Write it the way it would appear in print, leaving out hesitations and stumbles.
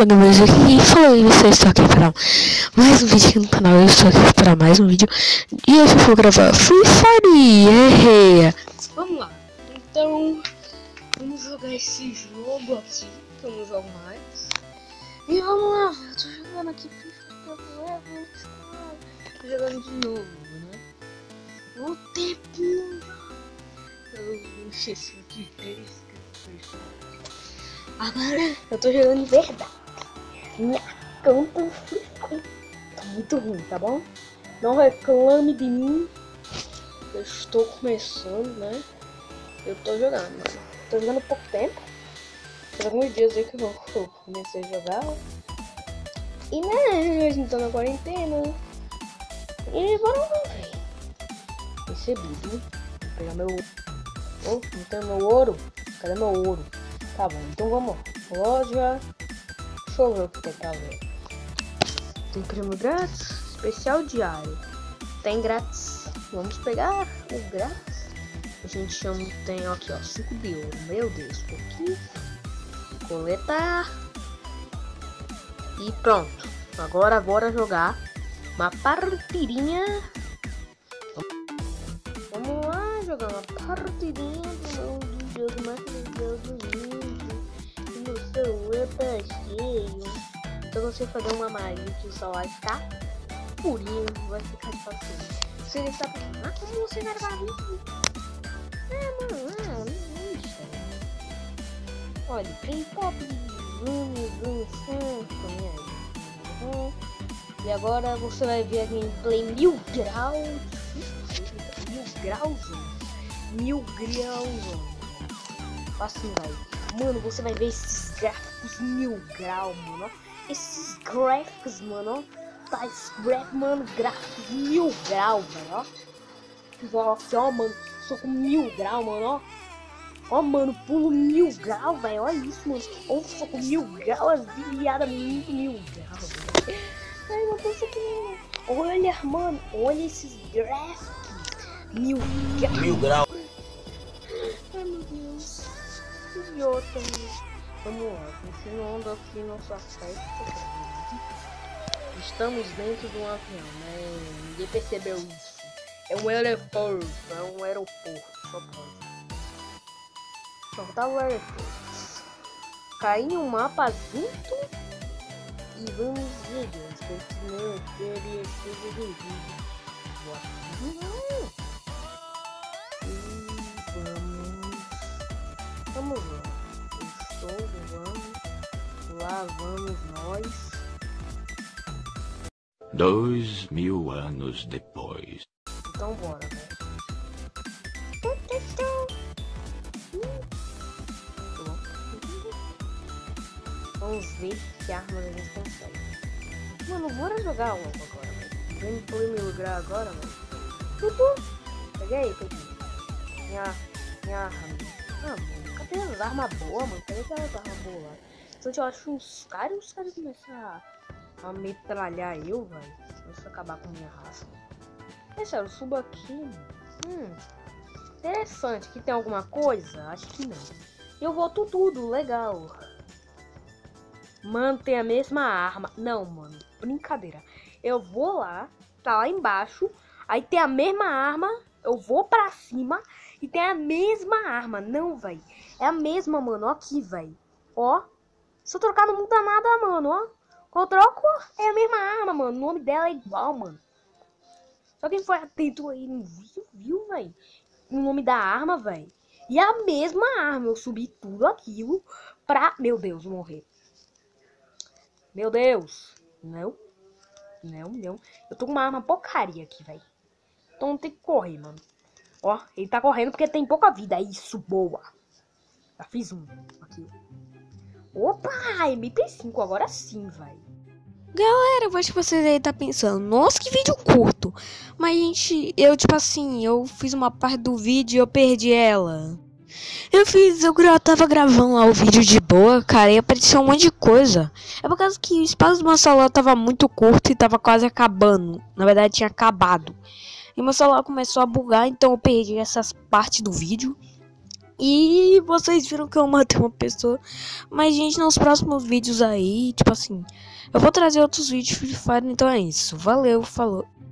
falando mais aqui. Falei, você está aqui para mais um vídeo aqui no canal. Eu estou aqui para mais um vídeo. E hoje eu vou gravar Free Fire. Vamos lá. Então, vamos jogar esse jogo aqui, que eu não jogo mais. E vamos lá, eu tô jogando aqui Free Fire. Tô jogando de novo, né? O tempo. Eu esqueci o que fez. Agora eu tô jogando de verdade. Minha conta tá muito ruim, tá bom? Não reclame de mim. Eu estou começando, né? Eu tô jogando, mano. Tô jogando há pouco tempo. Faz alguns dias aí que eu comecei a jogar. E né, a gente tá na quarentena. E bora ver. Recebido. Vou pegar meu... Oh, não tem meu ouro. Cadê meu ouro? Tá bom, então vamos lá. Loja. Deixa eu ver o que tem pra ver. Tem prêmio grátis. Especial diário. Tem grátis. Vamos pegar o grátis. A gente chama. Tem aqui, ó. 5 de ouro. Meu Deus. Aqui. Coletar. E pronto. Agora bora jogar uma partidinha. Vamos lá jogar uma partidinha do jogo mais legal do mundo. No celular tá cheio. Então você fazer uma magia que o celular ficar purinho, vai ficar fácil. Você está pensando, ah, como você vai gravar vídeo? Não sei. Olha, K-pop, e agora você vai ver a gameplay 1000 graus. 1000 graus. Assim, vai. Mano, você vai ver esses gráficos 1000 graus, mano. Esses gráficos, mano. Tá gráfico, mano. Gráficos 1000 graus, velho. Ó, aqui, ó, mano. Só com 1000 graus, mano, ó. Ó, mano, pulo 1000 graus, velho. Olha isso, mano. Ó, só com 1000 graus, as bilhadas 1000 graus, velho. Ai, não pensa que... Olha, mano. Olha esses gráficos. 1000 graus. 1000 graus. Ai, meu Deus. Idiota, vamos lá, continuando aqui nossa festa. Estamos dentro de um avião, né? Ninguém percebeu isso. É um aeroporto, só pode. Só tá o aeroporto. Cair em um mapa junto e vamos ver, gente. Continua a coisa do vídeo. Vamos lá, estou voando, lá vamos nós. 2000 anos depois. Então bora, velho. Vamos ver que armas a gente consegue. Mano, bora jogar logo agora, velho. Gameplay 1000 graus agora, velho. Peguei. Minha arma. Ah, mano, cadê as armas boas, mano? Cadê aquelas armas boas lá? Se eu acho os caras começam a metralhar eu, velho. Deixa eu acabar com minha raça. É sério, eu subo aqui, mano. Interessante. Aqui tem alguma coisa? Acho que não. Eu volto tudo, legal. Mano, tem a mesma arma. Não, mano, brincadeira. Eu vou lá, tá lá embaixo. Aí tem a mesma arma. Eu vou pra cima e tem a mesma arma. Não, velho. É a mesma, mano. Ó aqui, velho. Ó. Se eu trocar não muda nada, mano. Ó. Quando eu troco, é a mesma arma, mano. O nome dela é igual, mano. Só quem foi atento aí no vídeo, viu, velho? O nome da arma, velho. E a mesma arma. Eu subi tudo aquilo pra... Meu Deus, morrer. Meu Deus. Não. Eu tô com uma arma porcaria aqui, velho. Então tem que correr, mano. Ó, ele tá correndo porque tem pouca vida. Isso, boa. Já fiz um. Aqui. Opa, MP5, agora sim, velho. Galera, eu acho que vocês aí tá pensando, nossa, que vídeo curto. Mas, gente, eu fiz uma parte do vídeo e eu perdi ela. Eu tava gravando lá o vídeo de boa, cara, e apareceu um monte de coisa. É por causa que o espaço do meu celular tava muito curto e tava quase acabando. Na verdade, tinha acabado. E meu celular começou a bugar, então eu perdi essas partes do vídeo. E vocês viram que eu matei uma pessoa. Mas, gente, nos próximos vídeos aí, tipo assim, eu vou trazer outros vídeos de Free Fire, então é isso. Valeu, falou.